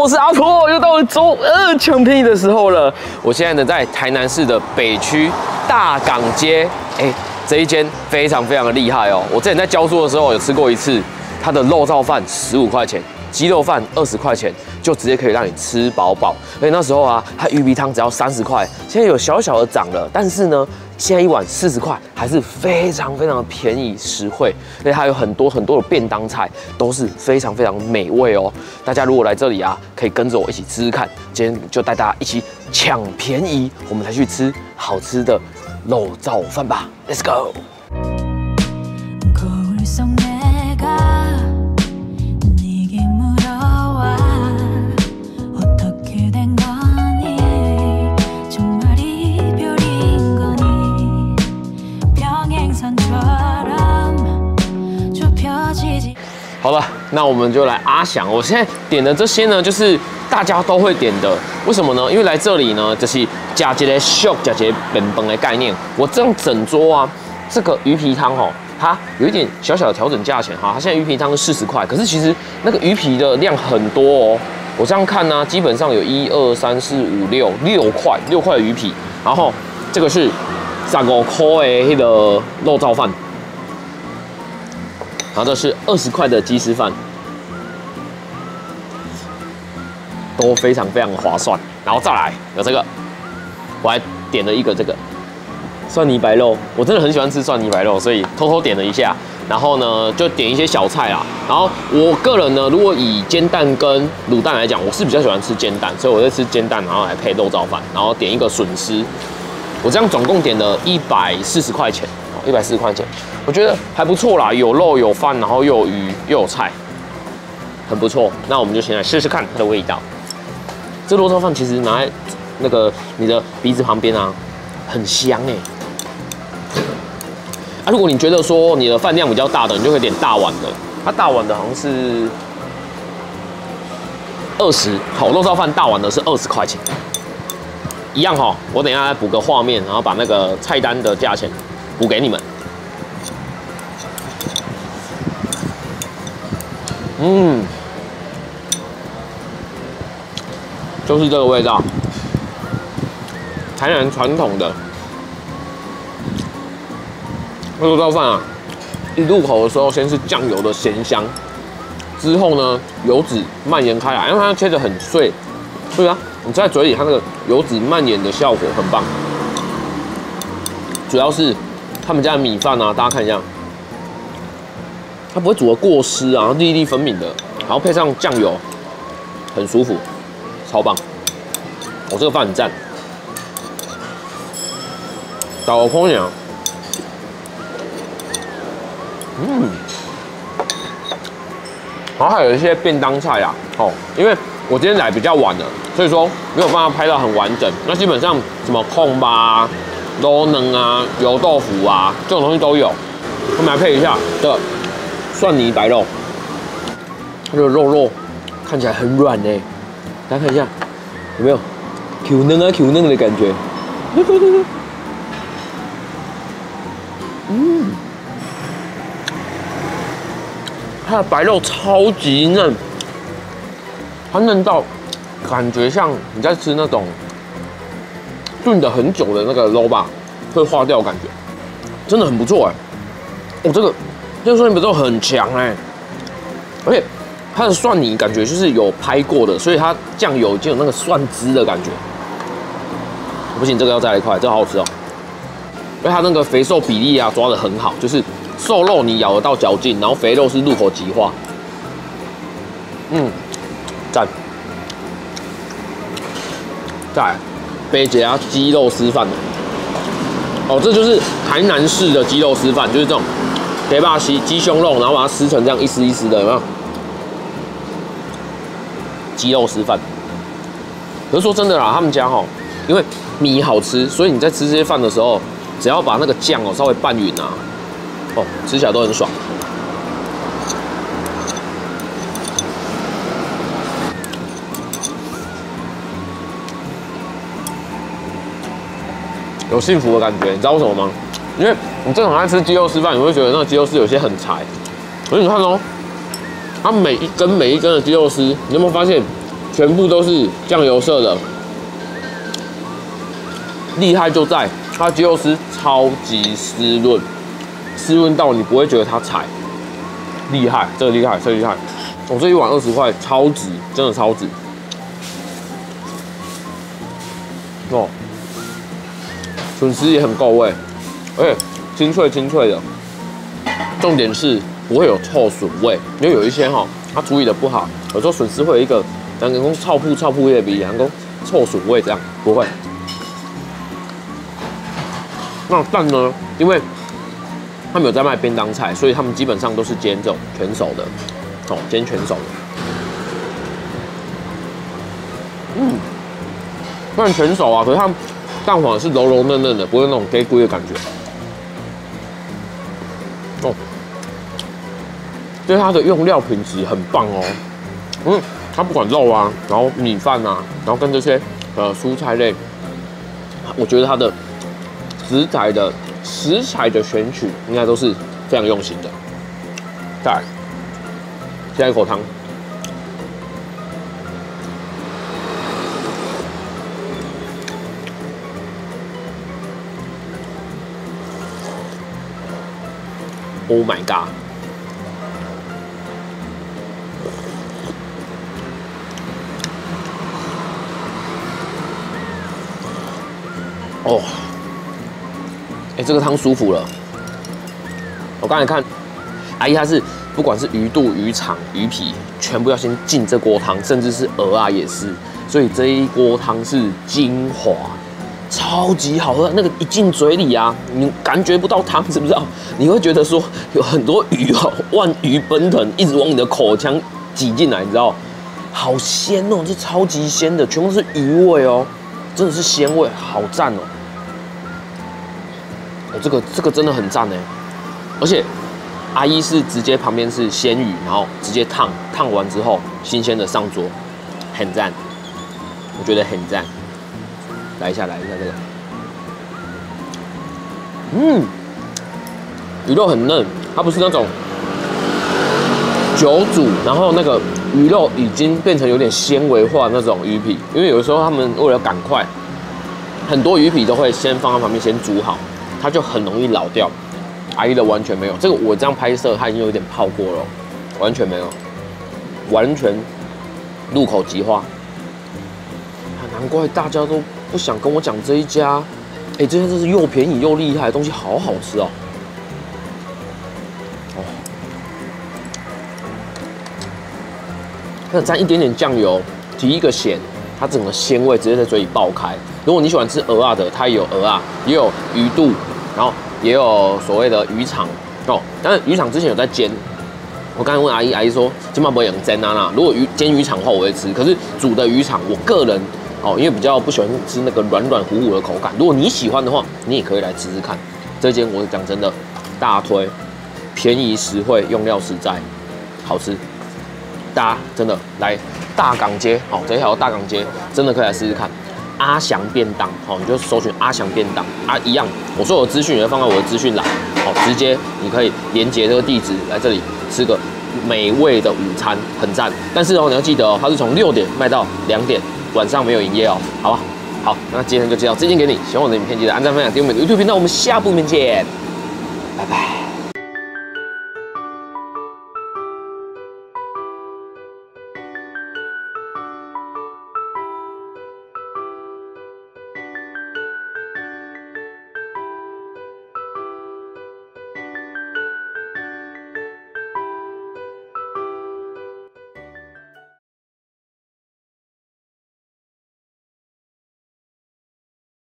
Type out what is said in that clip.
我是阿婆，又到了周二抢便宜的时候了。我现在呢在台南市的北区大港街，这一间非常的厉害哦。我之前在教书的时候有吃过一次，它的肉燥饭15块钱，鸡肉饭20块钱，就直接可以让你吃饱饱。而且那时候啊，它鱼皮汤只要30块，现在有小小的涨了，但是呢，现在一碗40块，还是非常的便宜实惠。而且它有很多的便当菜，都是非常美味哦。大家如果来这里啊，可以跟着我一起吃吃看。今天就带大家一起抢便宜，我们来去吃好吃的肉燥饭吧 ，Let's go。 好了，那我们就来阿翔。我现在点的这些呢，就是大家都会点的。为什么呢？因为来这里呢，就是加一个秀，加一个本本的概念。我这样整桌啊，这个鱼皮汤哦，它有一点小小的调整价钱哈。它现在鱼皮汤是40块，可是其实那个鱼皮的量很多哦。我这样看呢，基本上有1、2、3、4、5、6块的鱼皮，然后这个是35块的那个肉燥饭。然后这是20块的鸡丝饭，都非常划算。然后再来有这个，我还点了一个这个蒜泥白肉，我真的很喜欢吃蒜泥白肉，所以偷偷点了一下。然后呢，就点一些小菜啦。然后我个人呢，如果以煎蛋跟卤蛋来讲，我是比较喜欢吃煎蛋，所以我在吃煎蛋，然后来配肉燥饭，然后点一个笋丝。我这样总共点了140块钱。140块钱，我觉得还不错啦，有肉有饭，然后又有鱼又有菜，很不错。那我们就先来试试看它的味道。这肉燥饭其实拿在那个你的鼻子旁边啊，很香如果你觉得说你的饭量比较大的，你就可以点大碗的。它大碗的好像是20，好，肉燥饭大碗的是20块钱，一样哈。我等一下来补个画面，然后把那个菜单的价钱补给你们。就是这个味道，台南传统的肉燥饭啊，一入口的时候先是酱油的咸香，之后呢油脂蔓延开来，因为它切得很碎，所以啊你在嘴里它那个油脂蔓延的效果很棒。主要是他们家的米饭啊，大家看一下，它不会煮得过湿啊，粒粒分明的，然后配上酱油，很舒服，超棒。我这个饭很赞。导个空调，然后还有一些便当菜啊，因为我今天来比较晚了，所以说没有办法拍到很完整。那基本上什么控吧、肉嫩啊、油豆腐啊，这种东西都有。我们来配一下这蒜泥白肉，它的肉看起来很软大家看一下有没有 Q 嫩的感觉？它的白肉超级嫩，它嫩到感觉像你在吃那种炖的很久的那个肉吧，会化掉的感觉，真的很不错这个蒜泥白肉很强而且它的蒜泥感觉就是有拍过的，所以它酱油已经有那个蒜汁的感觉。不行，这个要再来一块，这个好好吃哦。因为它那个肥瘦比例啊抓得很好，就是瘦肉你咬得到嚼劲，然后肥肉是入口即化。赞。再来杯姐啊鸡肉丝饭这就是台南市的鸡肉丝饭，就是这种给把鸡胸肉，然后把它撕成这样一丝一丝的，有没有？鸡肉丝饭。可是说真的啦，他们家因为米好吃，所以你在吃这些饭的时候，只要把那个酱稍微拌匀啊，吃起来都很爽。有幸福的感觉，你知道为什么吗？因为你正常在吃鸡肉丝饭，你会觉得那个鸡肉丝有些很柴，可是你看它每一根的鸡肉丝，你有没有发现全部都是酱油色的。厉害就在它鸡肉丝超级湿润，湿润到你不会觉得它柴。厉害，这个厉害，这个厉害。我这一碗20块，超值，真的超值。哦，笋丝也很够味，而且清脆清脆的。重点是不会有臭笋味，因为有一些它处理的不好，有时候笋丝会有一个人工臭扑的鼻，人工臭笋味这样不会。那蛋呢？因为他们有在卖便当菜，所以他们基本上都是煎这种全熟的，煎全熟的。虽然全熟啊，可是它蛋黄是柔柔嫩嫩的，不会那种给龟的感觉。所以它的用料品质很棒哦。它不管肉啊，然后米饭啊，然后跟这些蔬菜类，我觉得它的食材的选取应该都是非常用心的。再来，下一口汤。Oh my god！ 哦，这个汤舒服了。我刚才看，阿姨她是不管是鱼肚、鱼肠、鱼皮，全部要先进这锅汤，甚至是鹅啊也是。所以这一锅汤是精华，超级好喝。那个一进嘴里啊，你感觉不到汤，知不知道？你会觉得说有很多鱼万鱼奔腾，一直往你的口腔挤进来，你知道？好鲜哦，这超级鲜的，全部是鱼味哦，真的是鲜味，好赞哦。这个真的很赞哎，而且阿姨是直接旁边是鲜鱼，然后直接烫完之后新鲜的上桌，很赞，我觉得很赞。来一下这个，鱼肉很嫩，它不是那种久煮，然后那个鱼肉已经变成有点纤维化那种鱼皮，因为有的时候他们为了赶快，很多鱼皮都会先放在旁边先煮好。它就很容易老掉，阿姨的完全没有。这个我这样拍摄，它已经有点泡过了，完全没有，完全入口即化。难怪大家都不想跟我讲这一家，这家真是又便宜又厉害，东西好好吃哦。那沾一点点酱油，提一个咸，它整个鲜味直接在嘴里爆开。如果你喜欢吃鹅啊的，它也有鹅啊，也有鱼肚。然后也有所谓的鱼肠哦，但是鱼肠之前有在煎。我刚才问阿姨说今晚不会用煎啊？如果煎鱼肠的话，我会吃。可是煮的鱼肠，我个人因为比较不喜欢吃那个软糊糊的口感。如果你喜欢的话，你也可以来吃吃看。这间我讲真的大推，便宜实惠，用料实在，好吃。大家真的来大港街这一条大港街真的可以来试试看。阿翔便当，你就搜寻阿翔便当一样，我所有的资讯也会放在我的资讯栏，直接你可以连接这个地址来这里吃个美味的午餐，很赞。但是你要记得它是从6点卖到2点，晚上没有营业哦，好吧？好，那今天就介绍这间给你。喜欢我的影片，记得按赞、分享、订阅我们的 YouTube 频道，我们下部影片见。